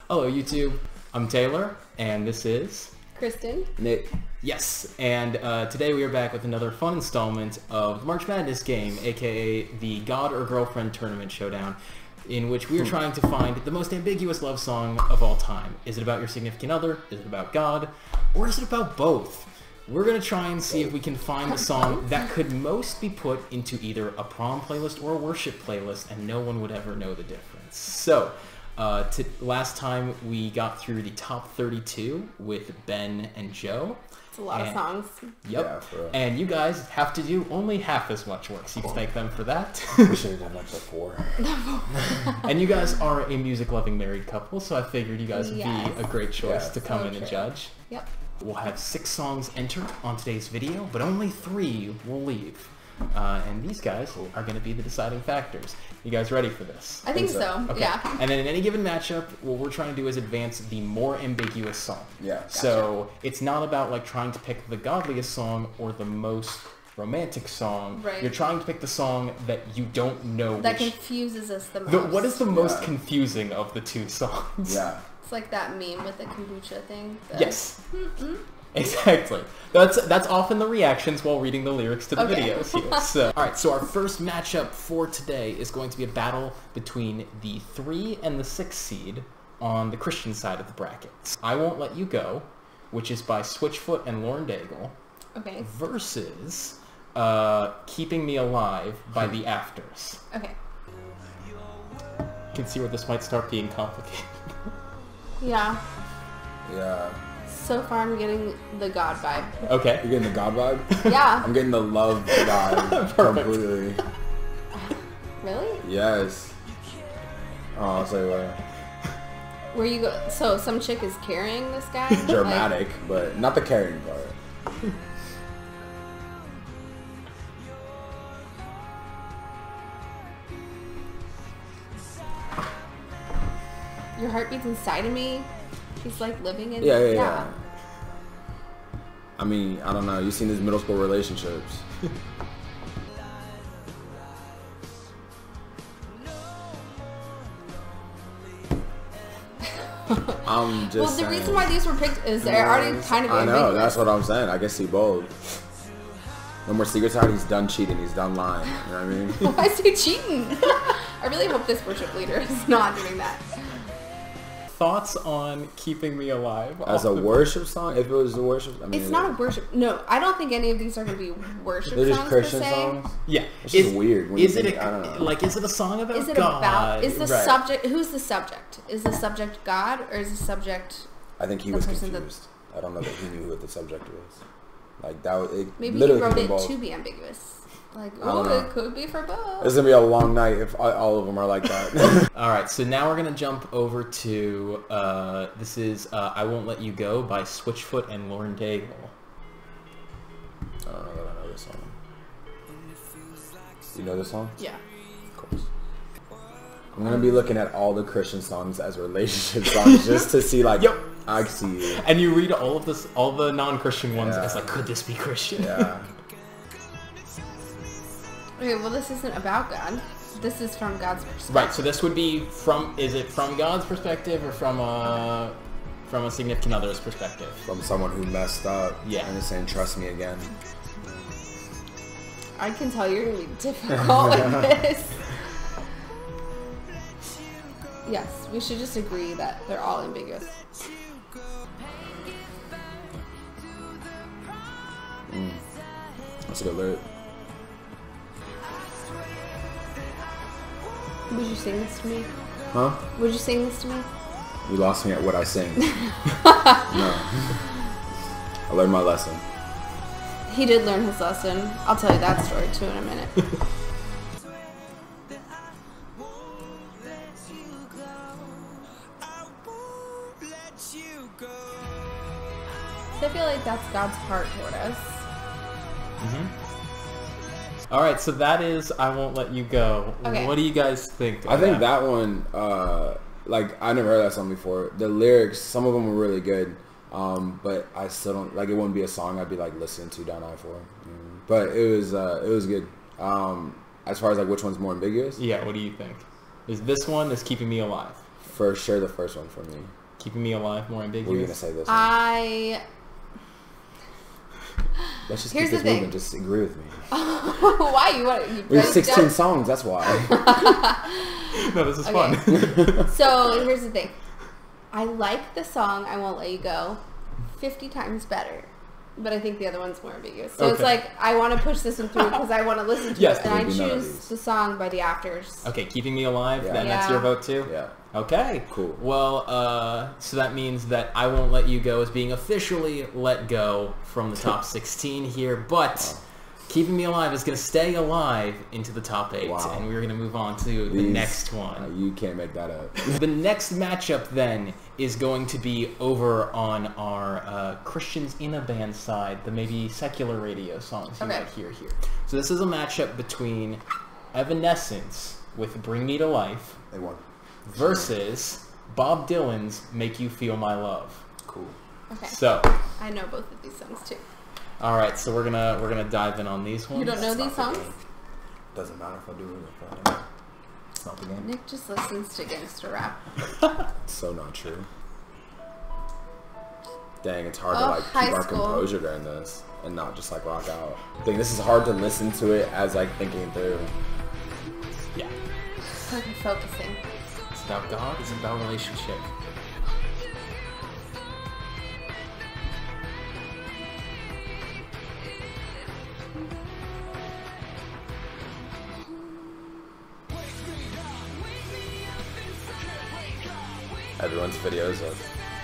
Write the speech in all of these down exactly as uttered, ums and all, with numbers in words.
Hello YouTube, I'm Taylor, and this is... Kristin. Nick. Yes, and uh, today we are back with another fun installment of the March Madness game, aka the God or Girlfriend Tournament Showdown, in which we are trying to find the most ambiguous love song of all time. Is it about your significant other? Is it about God? Or is it about both? We're going to try and see if we can find the song that could most be put into either a prom playlist or a worship playlist, and no one would ever know the difference. So, uh, to, last time we got through the top thirty-two with Ben and Joe. It's a lot and, of songs. Yep. Yeah, for real. And you guys have to do only half as much work, so you can thank them for that. We should have done like the four. And you guys are a music-loving married couple, so I figured you guys would Yes. be a great choice Yeah, to come so in and true. judge. Yep. We'll have six songs entered on today's video, but only three will leave. Uh, and these guys are going to be the deciding factors. You guys ready for this? I think so. Okay. Yeah. And then in any given matchup, what we're trying to do is advance the more ambiguous song. Yeah. So it's not about like trying to pick the godliest song or the most romantic song. Right. You're trying to pick the song that you don't know. That which, confuses us the most. the, what is the most Yeah. confusing of the two songs? Yeah. It's like that meme with the kombucha thing. The... Yes. Exactly. That's that's often the reactions while reading the lyrics to the Okay. videos here. So, all right. So our first matchup for today is going to be a battle between the three and the six seed on the Christian side of the brackets. I Won't Let You Go, which is by Switchfoot and Lauren Daigle, Okay. versus uh, Keeping Me Alive by The Afters. Okay. You can see where this might start being complicated. Yeah. Yeah. So far, I'm getting the God vibe. Okay. You're getting the God vibe? Yeah. I'm getting the love vibe. Perfect. Completely. Really? Yes. Oh, I'll say what. Where you go? So some chick is carrying this guy. Dramatic, but not the carrying part. Like, your heart beats inside of me. He's like living in. Yeah, yeah, yeah. I mean, I don't know. You've seen these middle school relationships. I'm just Well, the saying. reason why these were picked is they're already kind of I know, ambiguous. that's what I'm saying. I can see both. No more secrets out. He's done cheating. He's done lying. You know what I mean? Why is he cheating? I really hope this worship leader is not doing that. Thoughts on Keeping Me Alive? As off a the- worship song? If it was a worship, I mean, It's not a worship. No, I don't think any of these are going to be worship They're just songs Christian per se. songs. Yeah, It's just weird when you Is it think- a, I don't know. like? Is it a song about Is it God? about? Is the Right. subject? Who's the subject? Is the subject God or is the subject? I think he the was person that- confused. I don't know that he knew what the subject was. Like that. Was, it Maybe he literally wrote could it be both. to be ambiguous. Like, I don't oh, know. it could be for both. It's gonna be a long night if all- all of them are like that. All right, so now we're gonna jump over to uh, this is uh, "I Won't Let You Go" by Switchfoot and Lauren Daigle. I don't know that I know this song. You know this song? Yeah. Of course. I'm gonna be looking at all the Christian songs as relationship songs just to see like. Yep. I see you. And you read all of this, all the non-Christian ones, and Yeah. it's like, could this be Christian? Yeah. Okay, well, this isn't about God. This is from God's perspective. Right. So this would be from. Is it from God's perspective or from a from a significant other's perspective? From someone who messed up. Yeah. And is saying, "Trust me again." I can tell you're gonna be difficult with this. Yes, we should just agree that they're all ambiguous. Mm. That's a good lyric. Would you sing this to me? Huh? Would you sing this to me? You lost me at what I sing. No. I learned my lesson. He did learn his lesson. I'll tell you that story too in a minute. So I feel like that's God's heart toward us. Mm-hmm. All right, so that is "I Won't Let You Go." Okay. What do you guys think? I of think that one, uh, like, I never heard that song before. The lyrics, some of them were really good, um, but I still don't, like, it wouldn't be a song I'd be, like, listening to down I four. Mm. But it was, uh, it was good. Um, as far as, like, which one's more ambiguous? Yeah. What do you think? Is this one is "Keeping Me Alive"? For sure, the first one for me. Keeping Me Alive, more ambiguous. What are you gonna say this one? I. Let's just Here's keep this the thing. moving. Just agree with me. Why you want? You There's sixteen don't- songs. That's why. No, this is Okay. fun. So here's the thing. I like the song "I Won't Let You Go" fifty times better, but I think the other one's more ambiguous. So it's Okay. like I want to push this one through because I want to listen to Yes, it, and I maybe none of choose these. the song by the Afters. Okay, Keeping Me Alive, Yeah. then that's Yeah. your vote too? Yeah. Okay. Cool. Well, uh, so that means that I Won't Let You Go is being officially let go from the top sixteen here, but Wow. Keeping Me Alive is going to stay alive into the top eight, Wow. and we're going to move on to the These- next Uh, one. you can't make that up. The next matchup then is going to be over on our uh, Christians in a Band side, the maybe secular radio songs you Okay. might hear here. So this is a matchup between Evanescence with Bring Me to Life They won. versus Bob Dylan's Make You Feel My Love. Cool. Okay. So, I know both of these songs too. all right, so we're gonna we're gonna dive in on these ones. You don't know It's these not the songs? game. Doesn't matter if I do or if I don't. It's not the game. Nick just listens to gangster rap. It's so not true. Dang, it's hard to Oh, like high keep our school. composure during this and not just like rock out. I think this is hard to listen to it as like thinking through. Yeah, Okay, focusing. it's about God. It's about relationship. Everyone's videos of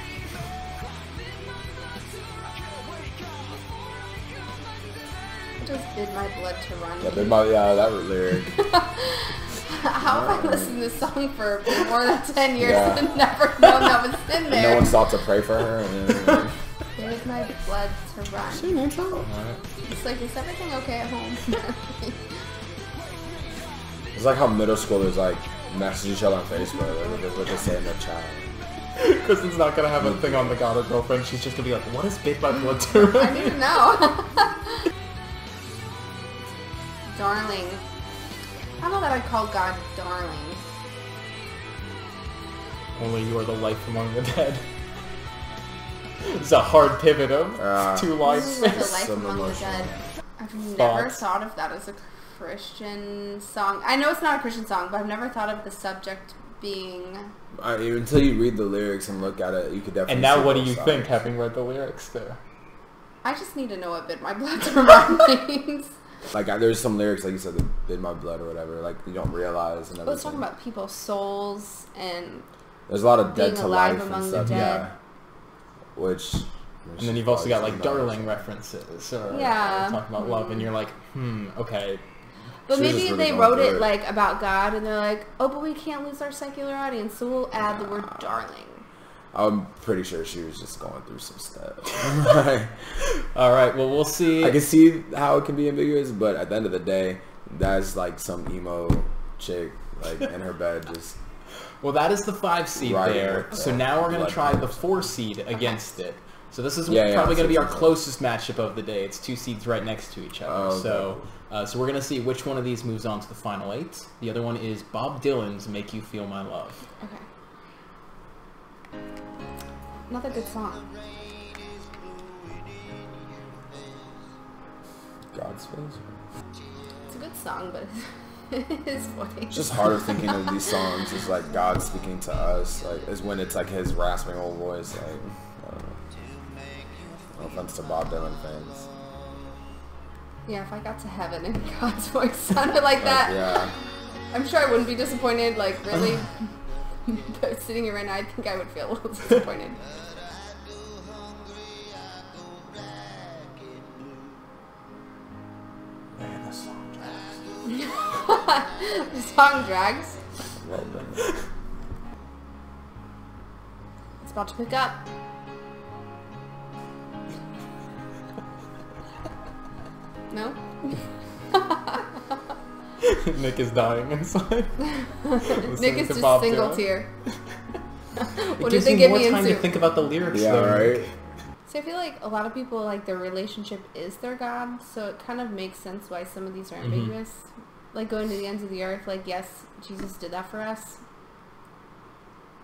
Just bid my blood to run. yeah, big my, yeah, that lyric. How have I listened to this song for more than ten years Yeah. and never known that was in there? No one stopped to pray for her. And, Bid my blood to run. All right. It's like, is everything okay at home? it's like how middle schoolers like message each other on Facebook. Like, that's what they say in their chat. Kristen's not gonna have a thing on the God or Girlfriend. She's just gonna be like, "What is Bid by Blood to I Run?" need to know. Darling. I don't know that I'd call God darling. Only you are the life among the dead. It's a hard pivot of Uh, two This lines. is like the life Some among the emotional. dead. I've never Thoughts? thought of that as a Christian song. I know it's not a Christian song, but I've never thought of the subject being... I, until you read the lyrics and look at it, you could definitely. And now, see what do both you sides. think, having read the lyrics there? I just need to know what bid my blood to run means. Like I, there's some lyrics, like you said, that bid my blood or whatever. Like you don't realize. And I was talking everything. about people's souls and... There's a lot of dead being to alive life among and the stuff. dead. Yeah. Which. which And then you've also got like probably darling references, or Yeah. or talking about love, and you're like, hmm, okay. But She was maybe just they really wrote going it through it. like about God, and they're like, "Oh, but we can't lose our secular audience, so we'll add the word darling." I'm pretty sure she was just going through some stuff. All right, well, we'll see. I can see how it can be ambiguous, but at the end of the day, that's like some emo chick like in her bed just. Well, that is the five seed Right, there. with So the now we're going to blood try the colors. four seed against it. So this is Yeah, yeah, probably I going to see be our what you're closest matchup of the day. It's two seeds right next to each other. Oh, okay. So uh, so we're going to see which one of these moves on to the final eight. The other one is Bob Dylan's Make You Feel My Love. Okay. Another good song. God's face. It's a good song, but his voice. It's just harder thinking of these songs as like God speaking to us. Like is when it's like his rasping old voice. Like I don't know. No offense to Bob Dylan fans. Yeah, if I got to heaven and God's voice sounded like that, Like, yeah. I'm sure I wouldn't be disappointed. Like really, but sitting here right now, I think I would feel a little disappointed. Man, this song drags. The song drags. Well done. It's about to pick up. No? Nick is dying inside. Nick is to just Bob single Dylan. tear. It What did gives they you give more me time to into? think about the lyrics. Yeah, though, right. Nick. So I feel like a lot of people, like, their relationship is their God, so it kind of makes sense why some of these are Mhm. ambiguous. Like, going to the ends of the earth, like, yes, Jesus did that for us.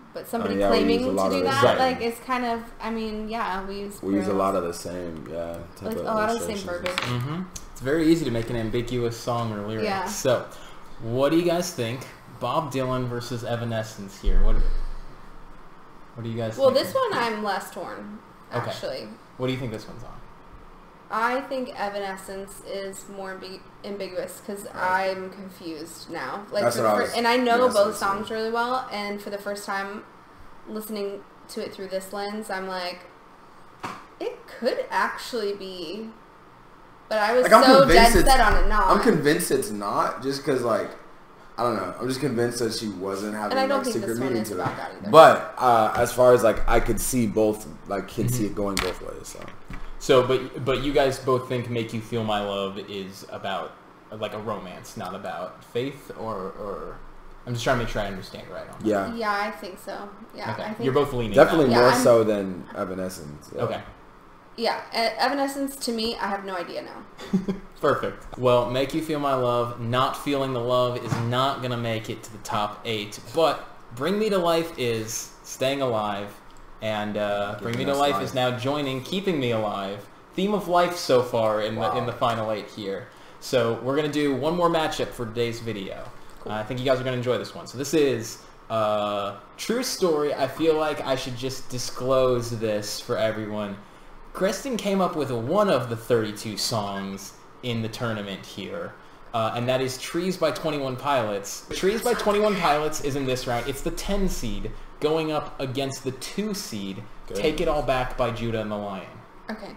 but somebody Oh, yeah, we claiming use a to lot do of the that, same. like, it's kind of, I mean, yeah, we use We use a plurals. lot of the same, yeah. type Like, of a lot of the same illustrations. verbiage. Mm-hmm. It's very easy to make an ambiguous song or lyric. Yeah. So, what do you guys think? Bob Dylan versus Evanescence here. What? What do you guys? Well, think? this one I'm less torn, Okay. actually. What do you think this one's on? I think Evanescence is more ambi- ambiguous because I'm confused now. Like, That's for what the I fir- was- and I know yeah, that's what I both was saying. songs really well, and for the first time listening to it through this lens, I'm like, it could actually be, but I was Like, I'm so dead convinced it's- set on it not. I'm convinced it's not, just because, like, I don't know. I'm just convinced that she wasn't having, and I don't like, think secret this one meaning is to it. about God either. But uh, as far as, like, I could see both, like, can see it going both ways, so. So, but but you guys both think "Make You Feel My Love" is about like a romance, not about faith, or or I'm just trying to make sure I understand right on that. Yeah. yeah, I think so. Yeah, Okay. I think You're both leaning. Definitely Yeah, more I'm- so than Evanescence. That. Yeah. Okay. Yeah, E- Evanescence to me, I have no idea now. Perfect. Well, "Make You Feel My Love," "Not Feeling the Love" is not gonna make it to the top eight, but "Bring Me to Life" is staying alive, and uh, "Bring Me to us Life" life. is now joining "Keeping Me Alive." Theme of life so far in Wow. the in the final eight here. So we're gonna do one more matchup for today's video. Cool. Uh, I think you guys are gonna enjoy this one. So this is uh, true story. I feel like I should just disclose this for everyone. Kristin came up with one of the thirty-two songs in the tournament here, uh, and that is "Trees" by twenty-one Pilots. "Trees" by twenty-one Pilots is in this round. It's the ten seed going up against the two seed, Good. "Take It All Back" by Judah and the Lion. Okay.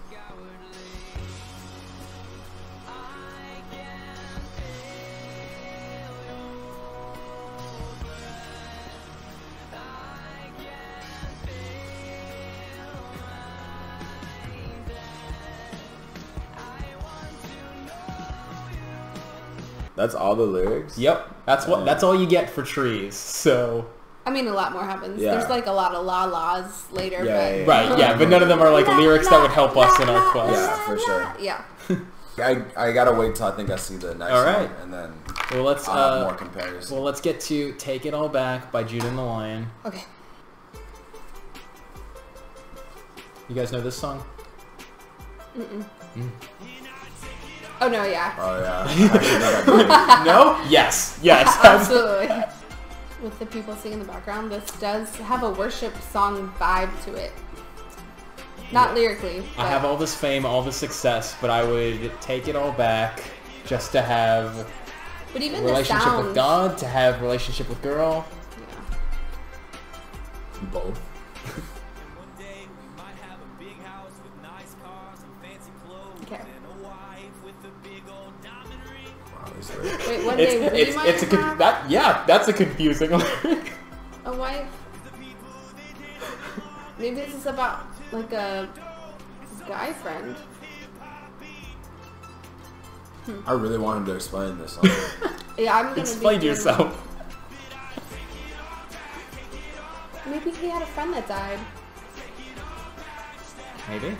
That's all the lyrics? Yep, that's what. That's all you get for "Trees." So I mean, a lot more happens. Yeah. There's like a lot of la las later, Yeah, but yeah, yeah. right, yeah, but none of them are like La, lyrics la, that would help us in la, our la, quest. Yeah, for sure. yeah. I, I gotta wait till I think I see the next All right. one, and then Well, let's I'll have uh, more comparison. well, let's get to "Take It All Back" by Judah and the Lion. Okay. You guys know this song? Mm-mm. Mm. Oh no, yeah, Oh yeah. Actually, no, I No? Yes. Yes. That's- absolutely. With the people singing in the background, this does have a worship song vibe to it. Not lyrically. But I have all this fame, all this success, but I would take it all back just to have but even the relationship sounds. with God, to have relationship with girl. Yeah. both. Okay. Wow, these lyrics. Wait, one It's day we it's might it's a con- have that yeah, that's a confusing lyric. a wife. Maybe this is about like a guy friend. I really want him to explain this song. Yeah, I'm gonna Explain be yourself. Maybe he had a friend that died. Maybe.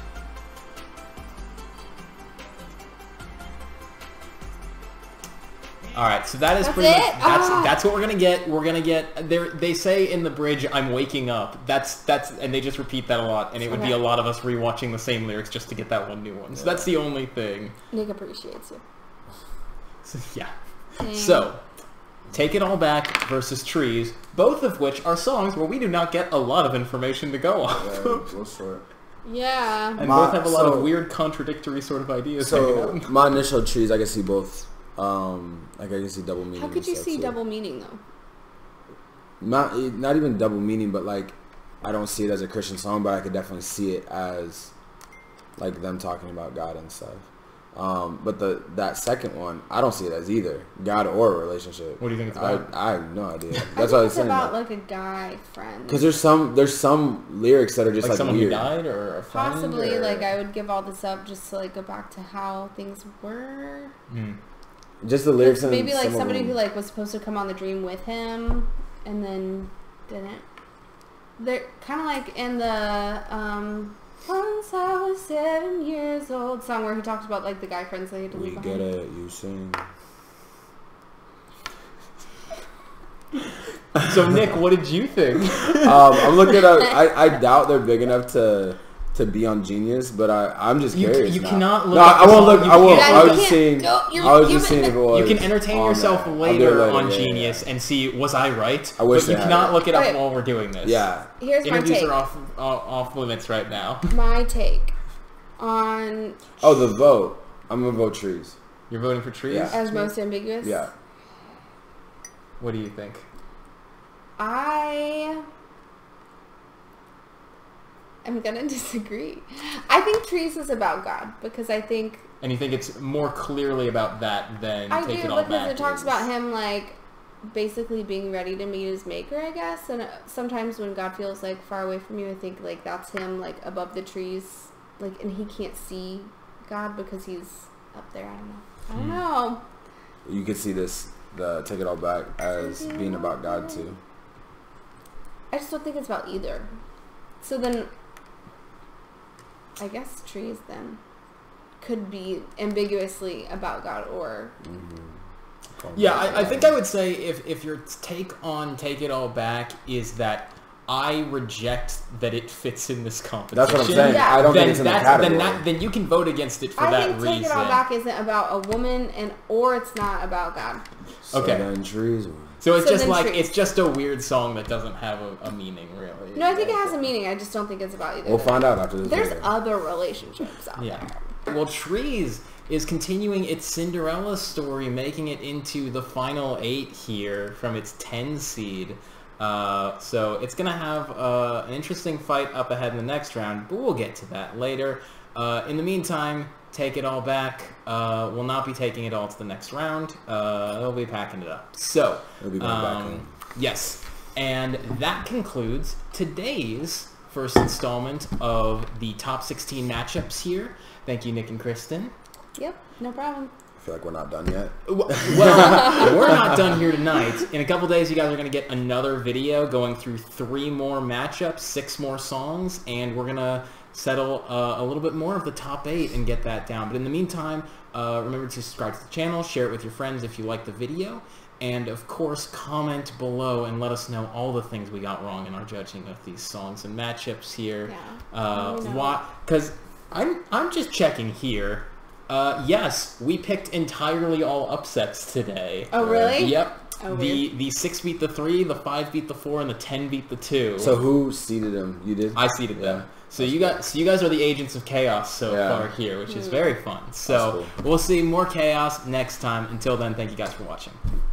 All right, so that is That's pretty it? much that's Ah. that's what we're gonna get. We're gonna get there. They say in the bridge, "I'm waking up." That's that's, and they just repeat that a lot, and it would be Okay. a lot of us rewatching the same lyrics just to get that one new one. So Yeah. that's the only thing. Nick appreciates you. So, yeah. Dang. So, "Take It All Back" versus "Trees," both of which are songs where we do not get a lot of information to go off. Yeah, real short. Yeah. And My- both have a lot so- of weird, contradictory sort of ideas. hanging So out. my initial trees, I can see both. Um, like I can see double meaning. How could and you stuff, see so- double meaning though? Not not even double meaning, but like I don't see it as a Christian song, but I could definitely see it as like them talking about God and stuff. Um, but the that second one, I don't see it as either God or a relationship. What do you think it's I, about? I have no idea. I That's think what I was it's saying. about like a guy friend. Because there's some there's some lyrics that are just like like, someone weird. who died or a friend? Possibly, or- like I would give all this up just to like go back to how things were. Hmm. Just the lyrics. and Maybe like some of somebody them- who like was supposed to come on the dream with him and then didn't. They're kind of like in the um, "Once I Was Seven Years Old" song where he talks about like the guy friends that he had to We leave get behind. it, you sing. So Nick, what did you think? um, I'm looking up. I, I doubt they're big enough to to be on Genius, but I I'm just You, curious. you now. cannot look. No, up I the won't song. look. You I won't. can't- I was you just can't- seeing. no, you're- I was you're- just seeing if it was. You can entertain on yourself there. I'll do later it later, on yeah, Genius yeah. and see was I right. I wish but you they had cannot it. look it up Okay. while we're doing this. Yeah. Here's my Interviews take. are off, off off limits right now. My take on Oh, the vote. I'm gonna vote Trees. You're voting for Trees? Yeah. as most ambiguous. Yeah. What do you think? I am gonna disagree. I think Trees is about God because I think And you think it's more clearly about that than I Take do It All because Back it talks is? about him like basically being ready to meet his maker, I guess. And uh, sometimes when God feels like far away from you, I think like that's him like above the trees, like, and he can't see God because he's up there. I don't know. I don't Hmm. know. You could see this, the Take It All Back, as Take it being all about God back. too. I just don't think it's about either. So then, I guess Trees then could be ambiguously about God or. Mm-hmm. Yeah, I, I think I would say if, if your take on Take It All Back is that I reject that it fits in this competition. That's what I'm saying. Yeah. I don't then think it's in the that's- category. Then, that, then you can vote against it for I that think reason. Take It All Back isn't about a woman and or it's not about God. So Okay. then Trees. So it's So just then like, Trees. it's just a weird song that doesn't have a, a meaning, really. No, I think it has a meaning. I just don't think it's about either. We'll of them. find out after this. There's video. other relationships out Yeah. there. Well, Trees is continuing its Cinderella story, making it into the final eight here from its ten seed. Uh, so it's going to have uh, an interesting fight up ahead in the next round, but we'll get to that later. Uh, in the meantime, Take It All Back uh, will not be taking it all to the next round. Uh, they'll be packing it up. So, It'll be going back um, in. yes. And that concludes today's first installment of the top sixteen matchups here. Thank you, Nick and Kristin. Yep, no problem. I feel like we're not done yet. Well, we're not done here tonight. In a couple days, you guys are going to get another video going through three more matchups, six more songs, and we're going to settle uh, a little bit more of the top eight and get that down. But in the meantime, uh, remember to subscribe to the channel, share it with your friends if you like the video, and of course, comment below and let us know all the things we got wrong in our judging of these songs and matchups here. Yeah. Uh, Let me know. why? Because I'm I'm just checking here. Uh, yes, we picked entirely all upsets today. Oh, really? Yep. Oh, the weird. the six beat the three, the five beat the four, and the ten beat the two. So who seeded him? You did? I seeded Yeah. them. So That's you cool. guys, so you guys are the agents of chaos so Yeah. far here, which is Hmm. very fun. So That's we'll see more chaos next time. Until then, thank you guys for watching.